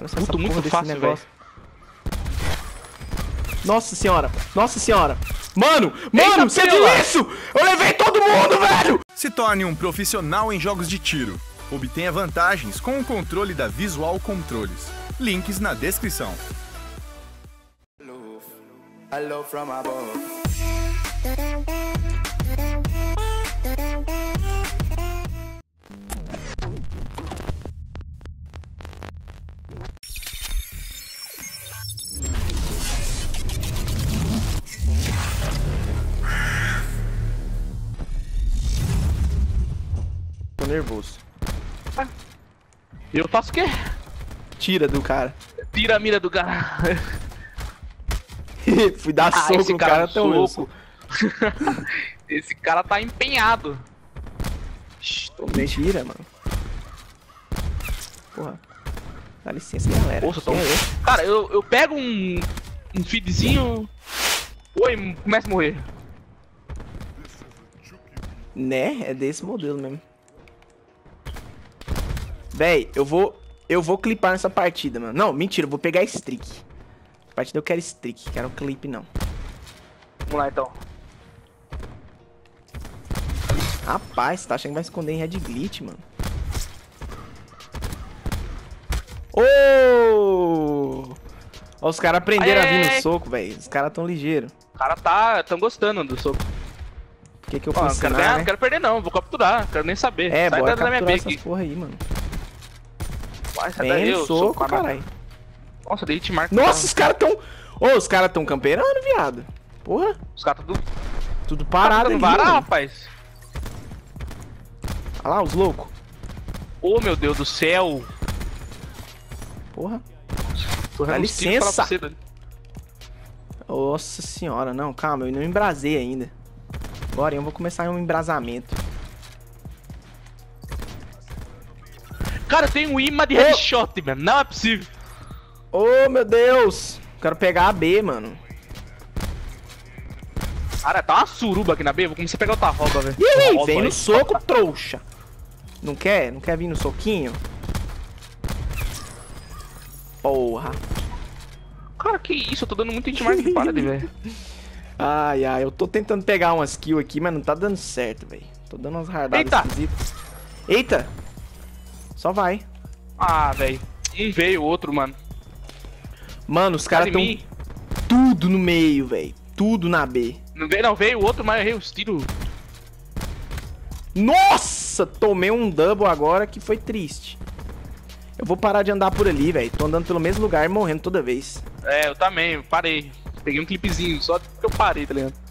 Olha só Puto, muito fácil, velho. Nossa senhora! Nossa senhora! Mano! Mano! Você viu isso? Eu levei todo mundo, velho! Se torne um profissional em jogos de tiro. Obtenha vantagens com o controle da Visual Controles. Links na descrição. Hello from above. Tô nervoso. Eu faço o quê? Tira do cara. Tira a mira do cara. Fui dar soco esse no cara no tão soco. Esse cara tá empenhado. Mentira, mano. Porra. Dá licença, galera. Poxa, tô... Cara, eu pego um feedzinho. Oi, começa a morrer. Né? É desse modelo mesmo. Véi, eu vou clipar nessa partida, mano. Não, mentira, eu vou pegar streak. Essa partida eu quero streak, quero clipe não. Vamos lá então. Rapaz, você tá achando que vai esconder em Red Glitch, mano? Ô! Ó, os caras aprenderam a vir no soco, velho. Os caras tão ligeiros. O cara tão gostando do soco. O que eu Não fiz? quero ganhar, não quero perder não, vou capturar, quero nem saber. É, sai bora da minha capturar B aqui. essas porra aí, mano. Vai, sai daí, Vem eu no sou soco, caralho. Nossa, daí te marca. Nossa, os caras tão... Ô, os caras tão camperando, viado. Porra. Os caras Tudo parado ali, varar, mano. rapaz. Olha lá, os loucos. Ô, meu Deus do céu. Porra. Tô Dá errando os tiros pra licença. você, Dani. Nossa senhora, não, calma, eu não embrasei ainda. Agora eu vou começar um embrasamento. Cara, eu tenho um imã de headshot, mano. Não é possível. Ô, meu Deus. Quero pegar a B, mano. Cara, tá uma suruba aqui na B. Vou começar a pegar outra rouba, velho. Ih, vem no soco, trouxa. Não quer? Não quer vir no soquinho? Porra. Cara, que isso? Eu tô dando muito hit-mark de parada, velho. Ai, ai, eu tô tentando pegar umas kills aqui, mas não tá dando certo, velho. Tô dando umas hardadas esquisitas. Eita! Só vai. Ah, velho. Um veio, o outro, mano. Mano, os caras tão tudo no meio, velho. Tudo na B. Não veio o outro, mas eu errei os tiros. Nossa! Tomei um double agora que foi triste. Eu vou parar de andar por ali, velho. Tô andando pelo mesmo lugar e morrendo toda vez. É, eu também, eu parei. Peguei um clipezinho, só porque eu parei, tá ligado?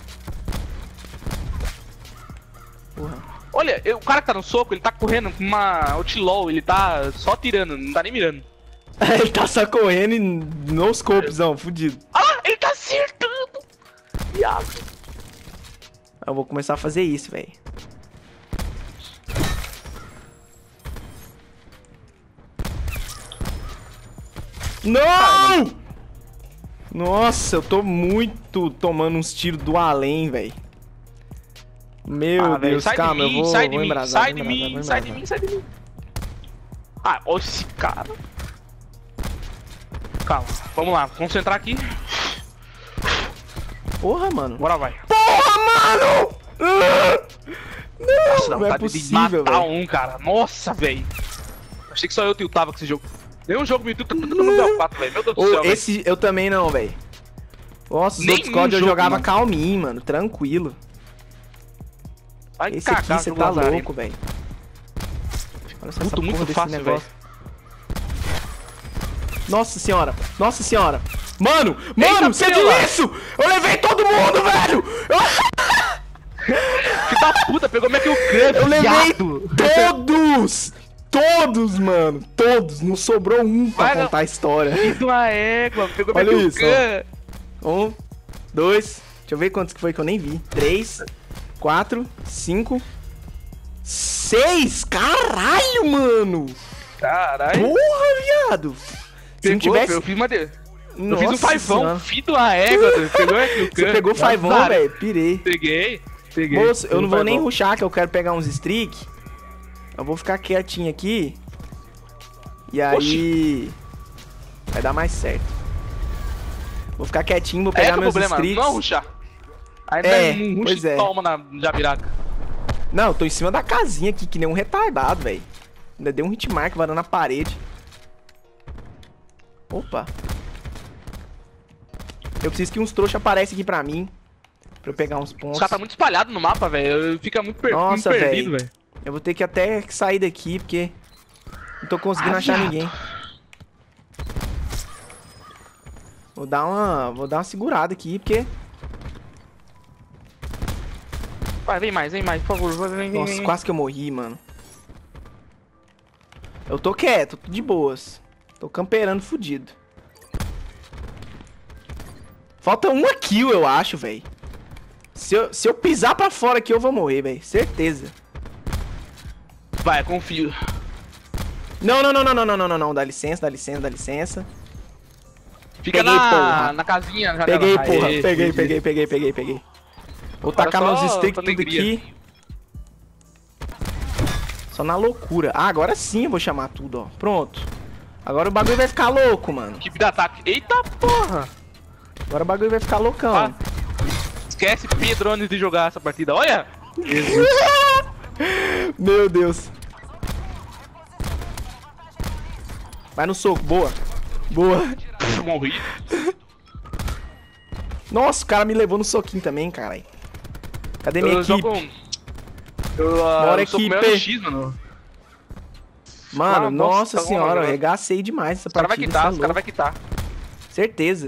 Porra. Olha, o cara que tá no soco, ele tá correndo com uma outlaw, ele tá só tirando, não tá nem mirando. Ele tá só correndo e no scopezão, fudido. Ah, ele tá acertando! Viado. Eu vou começar a fazer isso, velho. Não! Nossa, eu tô muito tomando uns tiros do além, velho. Meu Deus, sai calma, de mim, eu vou sai de mim, embrasar, sai de mim, sai de mim, sai de mim. Ah, olha esse cara. Calma, vamos lá, concentrar aqui. Porra, mano. Bora, vai. Porra, mano! Nossa, Não é possível, de matar velho. um, cara. Nossa, velho. Achei que só eu tiltava com esse jogo. Nenhum jogo me tilta, todo mundo deu 4, velho. Meu Deus do céu, Esse eu também não, velho. Nossa, os outros Nenhum COD eu jogo, jogava mano. calminho, mano. Tranquilo. Vai Esse aqui cagar, você jogo tá lazarento. louco, velho. Olha só essa Puto, porra muito desse fácil, negócio. Nossa senhora, nossa senhora. Mano, você viu isso? Eu levei todo mundo, velho. Filho da puta, pegou minha kill cam, Eu levei viado. todos, mano. Todos. Não sobrou um pra Vai, contar a história. Fiz uma égua, pegou minha Olha kill isso, cam. 1, 2, deixa eu ver quantos que foi que eu nem vi. 3, 4, 5, 6. Caralho, mano. Caralho. Porra, viado. Se não tivesse... Eu fiz uma... Eu Nossa fiz um faivão, senhora. filho da égua, pegou minha kill cam. Você pegou faivão, Azar. velho. Pirei. Peguei. Moço, eu não vou nem faivão. rushar, que eu quero pegar uns streak. Eu vou ficar quietinho aqui. E aí... Vai dar mais certo. Vou ficar quietinho, vou pegar meus streaks. Não rushar. Ainda um rush toma na Jabiraca. Não, eu tô em cima da casinha aqui, que nem um retardado, velho. Ainda deu um hitmark varando na parede. Opa. Eu preciso que uns trouxas apareçam aqui pra mim. Pra eu pegar uns pontos. Os caras tá muito espalhado no mapa, velho. Fica muito, Nossa, muito perdido, velho. Eu vou ter que até sair daqui, porque não tô conseguindo achar ninguém. Vou dar uma segurada aqui, porque... Vai, vem mais, por favor. Vem. Nossa, quase que eu morri, mano. Eu tô quieto, tô de boas. Tô camperando fudido. Falta uma kill, eu acho, velho. Se eu pisar pra fora aqui, eu vou morrer, velho. Certeza. Vai, confio. Não. Dá licença. Fica na casinha, na janela. Peguei, porra. Peguei. Vou tacar meus sticks tudo aqui. Só na loucura. Ah, agora sim eu vou chamar tudo, ó. Pronto. Agora o bagulho vai ficar louco, mano. Equipe de ataque. Eita porra! Agora o bagulho vai ficar loucão. Ah, esquece Pedro antes de jogar essa partida. Olha! Jesus. Meu Deus. Vai no soco, boa. Morri. Nossa, o cara me levou no soquinho também, caralho. Cadê minha equipe? Bora, equipe. X, mano. Mano, nossa senhora, eu arregacei demais essa partida. Os caras vai quitar. Certeza.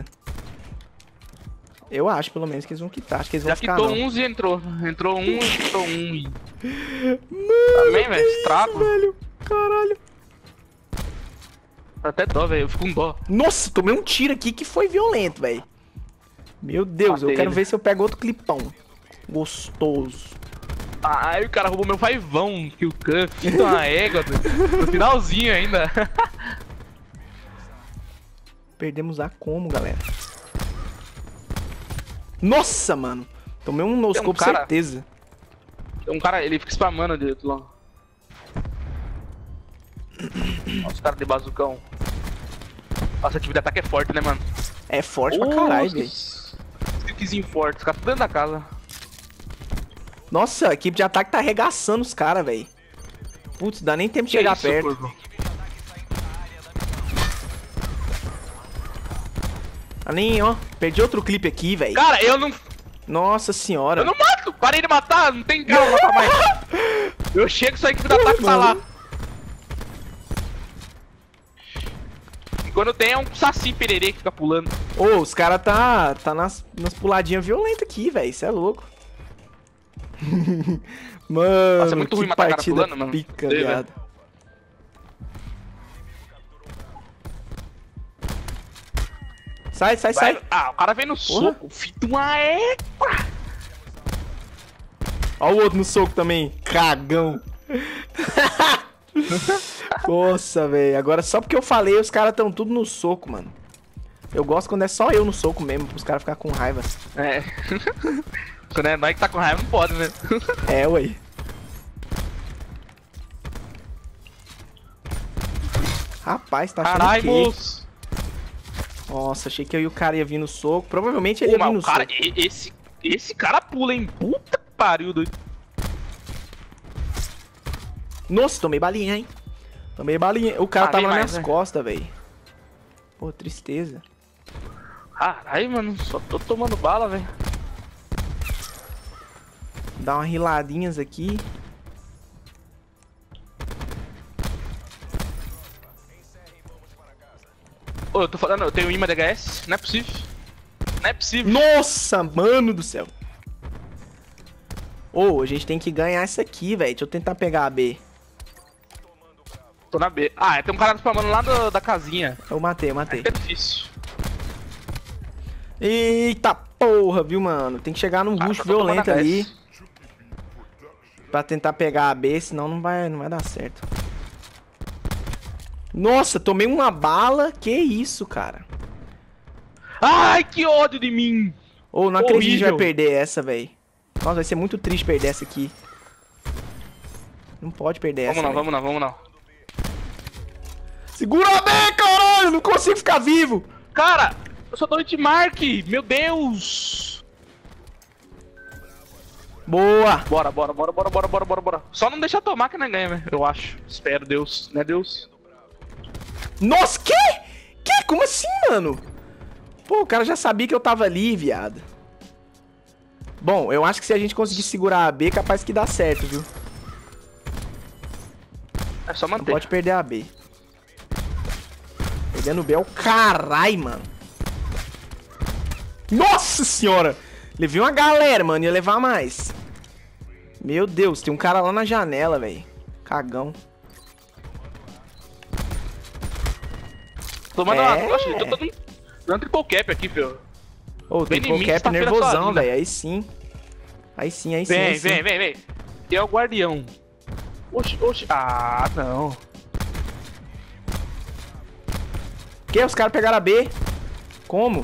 Eu acho, pelo menos, que eles vão quitar. Acho que eles vão ficar, quitou uns e entrou. Entrou um e quitou um. Mano, também, velho, estrago. Velho, caralho. Tá até dó, velho. Eu fico com dó. Nossa, tomei um tiro aqui que foi violento, velho. Meu Deus, eu quero ver se eu pego outro clipão. Gostoso. Ai, o cara roubou meu faivão. Que o cuff. Uma égua, no finalzinho ainda. Perdemos a como, galera? Nossa, mano. Tomei um noscope, certeza. Tem um cara, ele fica spamando de lá. Nossa, os caras de bazucão. Nossa, a atividade de ataque é forte, né, mano? É forte pra caralho, velho. Stickzinho forte, os caras dentro da casa. Nossa, a equipe de ataque tá arregaçando os caras, velho. Putz, dá nem tempo de chegar perto. Porra. Ah, nem, ó. Perdi outro clipe aqui, velho. Cara, eu não... Nossa senhora. Eu não mato! Parei de matar, não tem cara pra matar mais. Eu chego, só a equipe de ataque tá lá. E quando tem é um saci pererê que fica pulando. Ô, os caras tá nas puladinhas violentas aqui, velho. Isso é louco. Mano, nossa, é muito ruim matar cara pulando, mano. Pica, viado. Sai. Ah, o cara vem no soco. Filho de uma égua. Ó o outro no soco também. Cagão. Nossa, velho. Agora só porque eu falei, os caras tão tudo no soco, mano. Eu gosto quando é só eu no soco mesmo, pros caras ficarem com raiva. É. Quando é nós que tá com raiva, não pode, né? É, ué. Rapaz, tá achando caralho, que... moço. Nossa, achei que eu e o cara ia vir no soco. Provavelmente ele ia vir no cara, soco. Esse cara pula, hein? Puta que pariu, doido. Nossa, tomei balinha, hein? Tomei balinha. O cara tava nas minhas né? costas, velho. Pô, tristeza. Caralho, mano. Só tô tomando bala, velho. Dá umas riladinhas aqui. Ô, eu tô falando, eu tenho imã DHS. Não é possível. Não é possível. Nossa, mano do céu. Ô, a gente tem que ganhar isso aqui, velho. Deixa eu tentar pegar a B. Tô na B. Ah, tem um cara spamando lá da casinha. Eu matei. É difícil. Eita porra, viu, mano? Tem que chegar num rush violento ali. Pra tentar pegar a B, senão não vai dar certo. Nossa, tomei uma bala. Que isso, cara? Ai, que ódio de mim. Ô, não acredito que a gente vai perder essa, velho. Nossa, vai ser muito triste perder essa aqui. Não pode perder essa. Vamos não. Segura bem, caralho! mano, não consigo ficar vivo. Cara, eu só dou hitmark. Meu Deus. Boa. Bora. Só não deixa tomar que não ganha, velho. Eu acho. Espero, Deus. Né, Deus? Nossa, que? Como assim, mano? Pô, o cara já sabia que eu tava ali, viado. Bom, eu acho que se a gente conseguir segurar a B, capaz que dá certo, viu? É só Não manter. pode perder a B. Perdendo o B é o carai, mano. Nossa senhora! Levei uma galera, mano. Ia levar mais. Meu Deus, tem um cara lá na janela, velho. Cagão. Tomando uma... Nossa, eu tô dando triple cap aqui, filho. Ô, tem Vem em mim, cap sexta-feira nervosão, sua linda. velho. Aí sim. Aí sim. Vem. E é o guardião. Oxi. Ah, não. Que? Os caras pegaram a B? Como?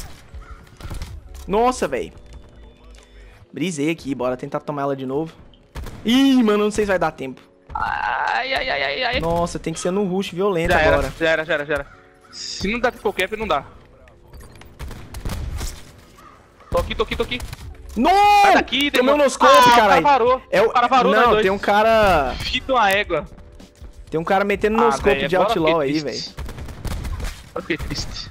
Nossa, velho. Brisei aqui, bora tentar tomar ela de novo. Ih, mano, não sei se vai dar tempo. Ai. Nossa, tem que ser no rush violento Já agora. era. Se não dá triple cap, não dá. Tô aqui. Não! Sai daqui, Tomei um demônio. noscope, caralho. O cara varou. O cara varou, Não, nós dois. tem um cara... Fita uma égua. Tem um cara metendo noscope de agora outlaw fiquei aí, triste. velho. Eu fiquei triste.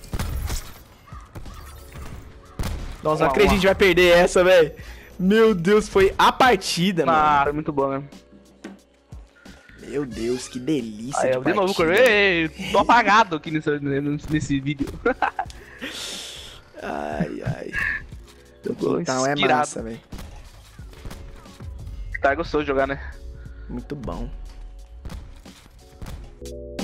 Nossa, não acredito que a gente vai perder essa, velho. Meu Deus, foi a partida, Ah, mano. foi muito bom mesmo. Meu Deus, que delícia Aí, de eu de novo, partida. ei, tô apagado aqui nesse vídeo. Ai. Eu tô Então é inspirado. massa, velho. Tá gostoso de jogar, né? Muito bom.